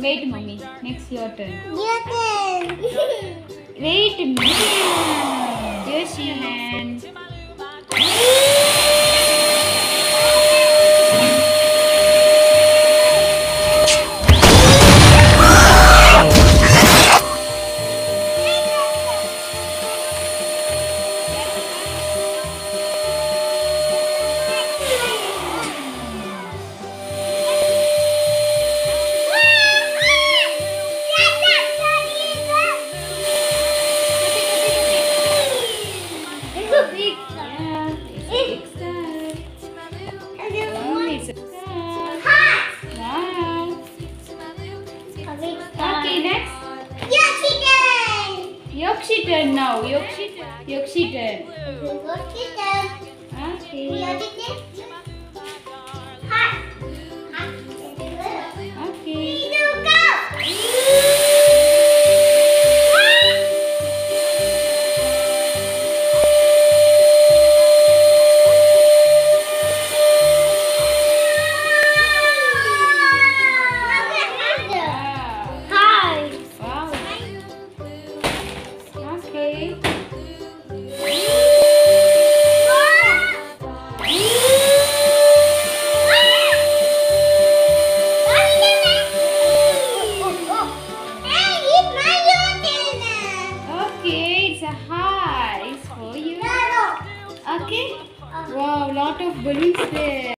Wait, mommy. Next your turn. Your turn. Wait a minute. Here's your hand. Yeah, it's a big star. Oh, it's a star. Wow. Okay, next. Yoshi turn now. Yoshi turn. Okay. Okay. Wow. Okay. Okay, it's a high. It's for you. Okay. Wow, lot of balloons there.